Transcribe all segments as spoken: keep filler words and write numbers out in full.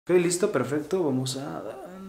Ok, listo, perfecto, vamos a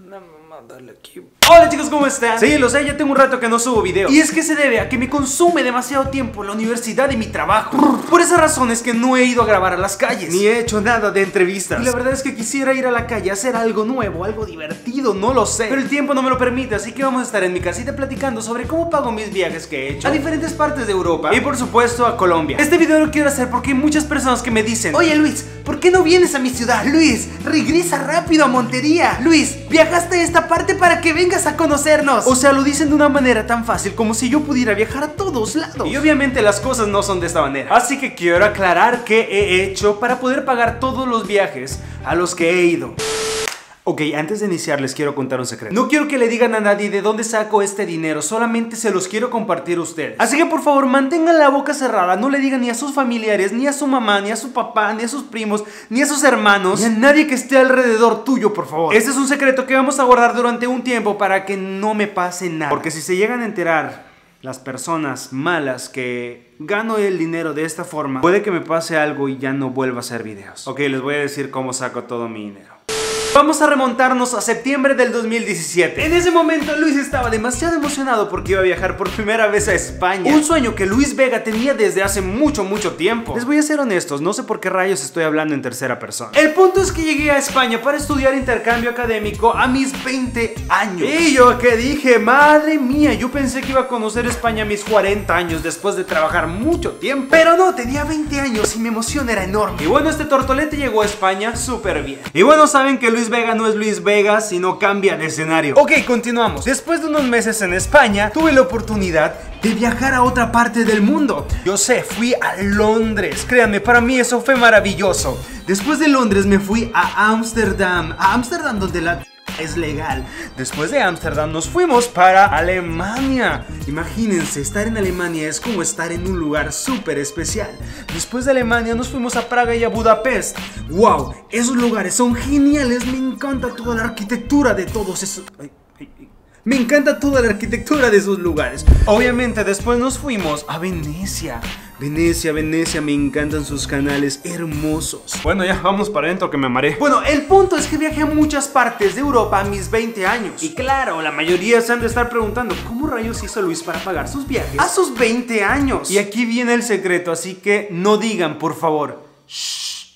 darle aquí. Hola chicos, ¿cómo están? Sí, lo sé, ya tengo un rato que no subo video. Y es que se debe a que me consume demasiado tiempo la universidad y mi trabajo. Por esa razón es que no he ido a grabar a las calles, ni he hecho nada de entrevistas. Y la verdad es que quisiera ir a la calle a hacer algo nuevo, algo divertido, no lo sé, pero el tiempo no me lo permite, así que vamos a estar en mi casita platicando sobre cómo pago mis viajes que he hecho a diferentes partes de Europa y por supuesto a Colombia. Este video lo quiero hacer porque hay muchas personas que me dicen: oye Luis, ¿por qué no vienes a mi ciudad? Luis, regresa rápido a Montería. Luis, viajaste a esta parte para que vengas a conocernos. O sea, lo dicen de una manera tan fácil como si yo pudiera viajar a todos lados. Y obviamente las cosas no son de esta manera. Así que quiero aclarar qué he hecho para poder pagar todos los viajes a los que he ido. Ok, antes de iniciar les quiero contar un secreto. No quiero que le digan a nadie de dónde saco este dinero, solamente se los quiero compartir a ustedes. Así que por favor mantengan la boca cerrada, no le digan ni a sus familiares, ni a su mamá, ni a su papá, ni a sus primos, ni a sus hermanos, ni a nadie que esté alrededor tuyo, por favor. Este es un secreto que vamos a guardar durante un tiempo para que no me pase nada. Porque si se llegan a enterar las personas malas que gano el dinero de esta forma, puede que me pase algo y ya no vuelva a hacer videos. Ok, les voy a decir cómo saco todo mi dinero. Vamos a remontarnos a septiembre del dos mil diecisiete. En ese momento Luis estaba demasiado emocionado porque iba a viajar por primera vez a España. Un sueño que Luis Vega tenía desde hace mucho, mucho tiempo. Les voy a ser honestos, no sé por qué rayos estoy hablando en tercera persona. El punto es que llegué a España para estudiar intercambio académico a mis veinte años. Y yo que dije, madre mía, yo pensé que iba a conocer España a mis cuarenta años después de trabajar mucho tiempo. Pero no, tenía veinte años y mi emoción era enorme. Y bueno, este tortolete llegó a España súper bien. Y bueno, saben que Luis Luis Vega no es Luis Vega, sino cambia de escenario. Ok, continuamos. Después de unos meses en España, tuve la oportunidad de viajar a otra parte del mundo. Yo sé, fui a Londres. Créanme, para mí eso fue maravilloso. Después de Londres me fui a Ámsterdam. A Ámsterdam donde la es legal. Después de Ámsterdam nos fuimos para Alemania. Imagínense, estar en Alemania es como estar en un lugar súper especial. Después de Alemania nos fuimos a Praga y a Budapest. ¡Wow! Esos lugares son geniales. Me encanta toda la arquitectura de todos esos... Ay, ay, ay. Me encanta toda la arquitectura de esos lugares. Obviamente después nos fuimos a Venecia. Venecia, Venecia, me encantan sus canales hermosos. Bueno, ya vamos para adentro que me mareé. Bueno, el punto es que viajé a muchas partes de Europa a mis veinte años. Y claro, la mayoría se han de estar preguntando ¿cómo rayos hizo Luis para pagar sus viajes a sus veinte años? Y aquí viene el secreto, así que no digan, por favor. Shh.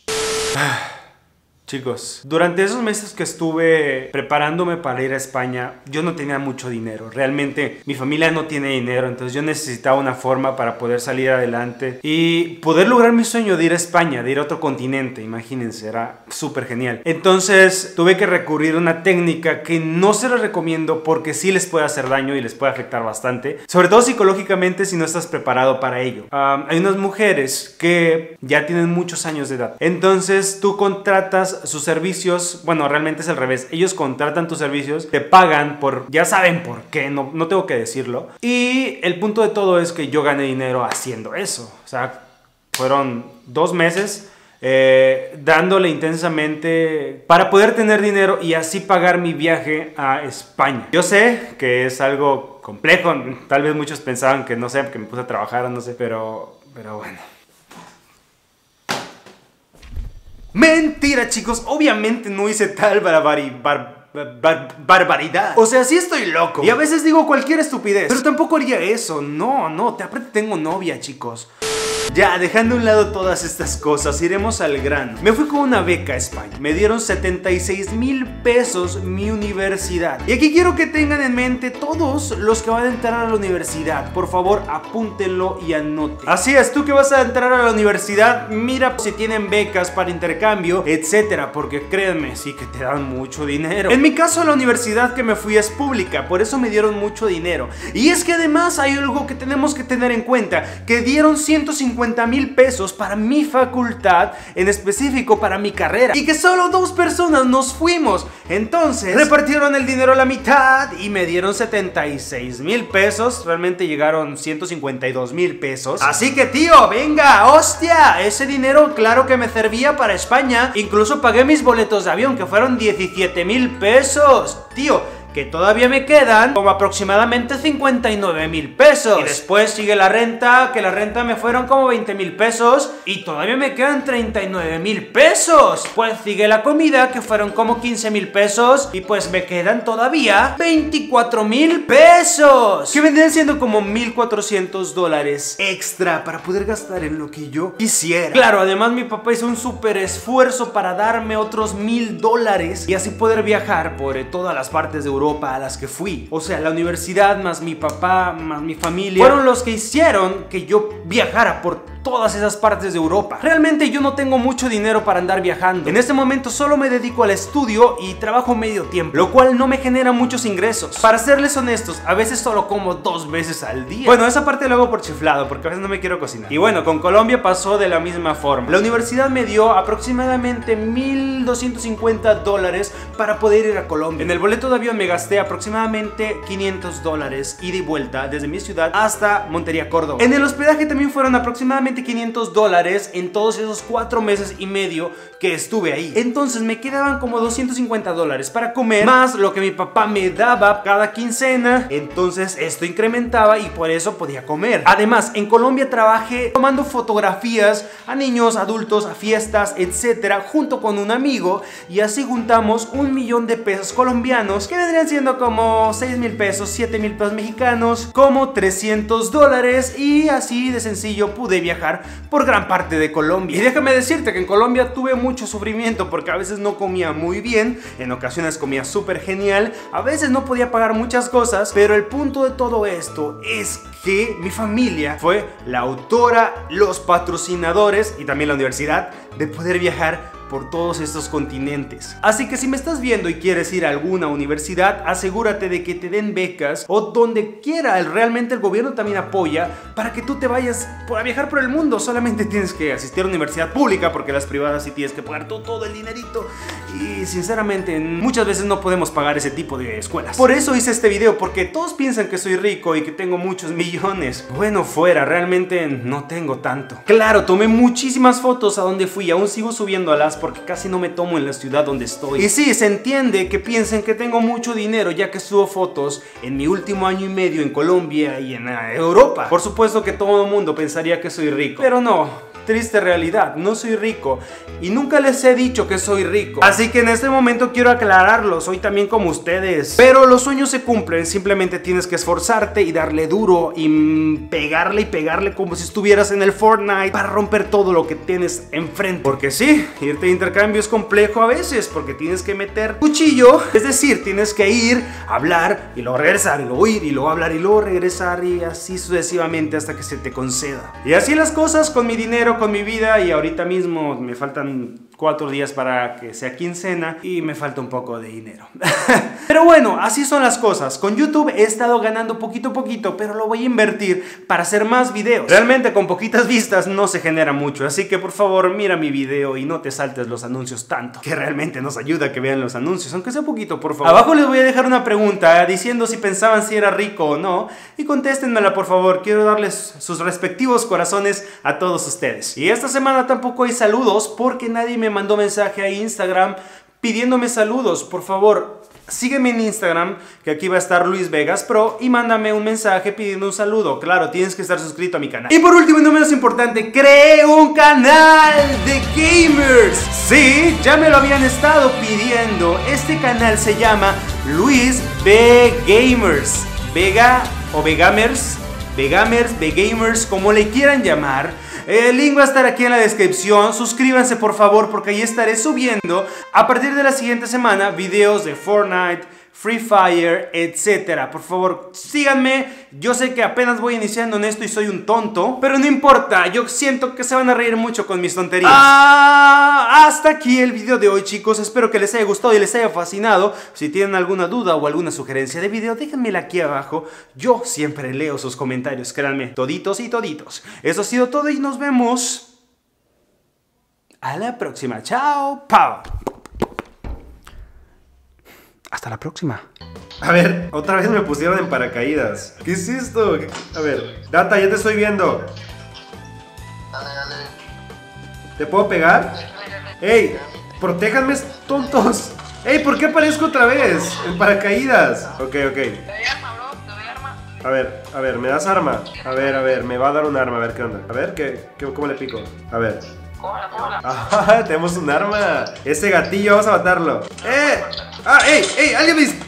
Chicos, durante esos meses que estuve preparándome para ir a España, yo no tenía mucho dinero. Realmente mi familia no tiene dinero, entonces yo necesitaba una forma para poder salir adelante y poder lograr mi sueño de ir a España, de ir a otro continente. Imagínense, era súper genial. Entonces tuve que recurrir a una técnica que no se la recomiendo porque sí les puede hacer daño y les puede afectar bastante, sobre todo psicológicamente si no estás preparado para ello. Um, hay unas mujeres que ya tienen muchos años de edad, entonces tú contratas sus servicios. Bueno, realmente es al revés. Ellos contratan tus servicios, te pagan por... ya saben por qué, no, no tengo que decirlo. Y el punto de todo es que yo gané dinero haciendo eso. O sea, fueron dos meses eh, dándole intensamente para poder tener dinero y así pagar mi viaje a España. Yo sé que es algo complejo. Tal vez muchos pensaban que no sé, que me puse a trabajar o no sé, pero, pero bueno. Mentira, chicos, obviamente no hice tal barbari, bar, bar, barbaridad. O sea, sí estoy loco y a veces digo cualquier estupidez, pero tampoco haría eso. No, no, te aparte tengo novia, chicos. Ya, dejando a un lado todas estas cosas, iremos al grano. Me fui con una beca a España. Me dieron setenta y seis mil pesos mi universidad. Y aquí quiero que tengan en mente todos los que van a entrar a la universidad. Por favor, apúntenlo y anoten. Así es, tú que vas a entrar a la universidad, mira si tienen becas para intercambio, etcétera. Porque créanme, sí que te dan mucho dinero. En mi caso, la universidad que me fui es pública, por eso me dieron mucho dinero. Y es que además hay algo que tenemos que tener en cuenta, que dieron ciento cincuenta mil pesos para mi facultad, en específico para mi carrera, y que solo dos personas nos fuimos. Entonces repartieron el dinero a la mitad y me dieron setenta y seis mil pesos. Realmente llegaron ciento cincuenta y dos mil pesos. Así que tío, venga, hostia, ese dinero claro que me servía para España. Incluso pagué mis boletos de avión, que fueron diecisiete mil pesos. Tío, que todavía me quedan como aproximadamente cincuenta y nueve mil pesos. Y después sigue la renta, que la renta me fueron como veinte mil pesos. Y todavía me quedan treinta y nueve mil pesos. Pues sigue la comida, que fueron como quince mil pesos. Y pues me quedan todavía veinticuatro mil pesos, que vendrían siendo como mil cuatrocientos dólares extra para poder gastar en lo que yo quisiera. Claro, además mi papá hizo un súper esfuerzo para darme otros mil dólares y así poder viajar por todas las partes de Europa a las que fui. O sea, la universidad más mi papá más mi familia fueron los que hicieron que yo viajara por todas esas partes de Europa. Realmente yo no tengo mucho dinero para andar viajando. En este momento solo me dedico al estudio y trabajo medio tiempo, lo cual no me genera muchos ingresos. Para serles honestos, a veces solo como dos veces al día. Bueno, esa parte lo hago por chiflado, porque a veces no me quiero cocinar. Y bueno, con Colombia pasó de la misma forma. La universidad me dio aproximadamente mil doscientos cincuenta dólares para poder ir a Colombia. En el boleto de avión me gasté aproximadamente quinientos dólares ida y vuelta desde mi ciudad hasta Montería, Córdoba. En el hospedaje también fueron aproximadamente quinientos dólares en todos esos cuatro meses y medio que estuve ahí. Entonces me quedaban como doscientos cincuenta dólares para comer, más lo que mi papá me daba cada quincena. Entonces esto incrementaba y por eso podía comer. Además, en Colombia trabajé tomando fotografías a niños, adultos, a fiestas, etcétera, junto con un amigo, y así juntamos un millón de pesos colombianos, que vendrían siendo como seis mil pesos, siete mil pesos mexicanos, como trescientos dólares, y así de sencillo pude viajar por gran parte de Colombia. Y déjame decirte que en Colombia tuve mucho sufrimiento, porque a veces no comía muy bien, en ocasiones comía súper genial, a veces no podía pagar muchas cosas, pero el punto de todo esto es que mi familia fue la autora, los patrocinadores y también la universidad de poder viajar por todos estos continentes. Así que si me estás viendo y quieres ir a alguna universidad, asegúrate de que te den becas o donde quiera. Realmente el gobierno también apoya para que tú te vayas a viajar por el mundo. Solamente tienes que asistir a una universidad pública, porque las privadas sí tienes que pagar tú todo el dinerito, y sinceramente muchas veces no podemos pagar ese tipo de escuelas. Por eso hice este video, porque todos piensan que soy rico y que tengo muchos millones. Bueno, fuera, realmente no tengo tanto. Claro, tomé muchísimas fotos a donde fui, aún sigo subiéndolas porque casi no me tomo en la ciudad donde estoy. Y sí, se entiende que piensen que tengo mucho dinero, ya que subo fotos en mi último año y medio en Colombia y en Europa. Por supuesto que todo el mundo pensaría que soy rico, pero no. Triste realidad, no soy rico y nunca les he dicho que soy rico. Así que en este momento quiero aclararlo, soy también como ustedes. Pero los sueños se cumplen, simplemente tienes que esforzarte y darle duro y pegarle y pegarle como si estuvieras en el Fortnite para romper todo lo que tienes enfrente. Porque sí, irte de intercambio es complejo a veces, porque tienes que meter cuchillo, es decir, tienes que ir, hablar y luego regresar, y luego ir y luego hablar y luego regresar, y así sucesivamente hasta que se te conceda. Y así las cosas con mi dinero, con mi vida, y ahorita mismo me faltan cuatro días para que sea quincena y me falta un poco de dinero. Pero bueno, así son las cosas. Con YouTube he estado ganando poquito a poquito, pero lo voy a invertir para hacer más videos. Realmente con poquitas vistas no se genera mucho, así que por favor mira mi video y no te saltes los anuncios tanto, que realmente nos ayuda a que vean los anuncios, aunque sea poquito, por favor. Abajo les voy a dejar una pregunta diciendo si pensaban si era rico o no, y contéstenmela por favor. Quiero darles sus respectivos corazones a todos ustedes. Y esta semana tampoco hay saludos porque nadie me me mandó mensaje a Instagram pidiéndome saludos. Por favor, sígueme en Instagram, que aquí va a estar Luis Vegas Pro, y mándame un mensaje pidiendo un saludo. Claro, tienes que estar suscrito a mi canal. Y por último y no menos importante, creé un canal de gamers. Sí, ya me lo habían estado pidiendo. Este canal se llama Luis V Gamers. Vega o Vegamers, Vegamers, Vegamers, como le quieran llamar. El link va a estar aquí en la descripción. Suscríbanse por favor, porque ahí estaré subiendo a partir de la siguiente semana videos de Fortnite, Free Fire, etcétera. Por favor, síganme. Yo sé que apenas voy iniciando en esto y soy un tonto, pero no importa, yo siento que se van a reír mucho con mis tonterías. Ah, hasta aquí el video de hoy, chicos. Espero que les haya gustado y les haya fascinado. Si tienen alguna duda o alguna sugerencia de video, déjenmela aquí abajo. Yo siempre leo sus comentarios, créanme, toditos y toditos. Eso ha sido todo y nos vemos a la próxima. Chao, pao. Hasta la próxima. A ver, otra vez me pusieron en paracaídas. ¿Qué es esto? A ver, Data, ya te estoy viendo. Dale, dale. ¿Te puedo pegar? ¡Ey! ¡Protéjanme, tontos! ¡Ey! ¿Por qué aparezco otra vez? En paracaídas. Ok, ok. Te doy arma, bro, te doy arma. A ver, a ver, ¿me das arma? A ver, a ver, me va a dar un arma, a ver qué onda. A ver, ¿qué, qué, ¿cómo le pico? A ver. Cógela, cógela. ¡Ah! Tenemos un arma. Ese gatillo, vamos a matarlo. ¡Eh! ¡Ah! ¡Ey! ¡Ey! ¡Alguien me dis-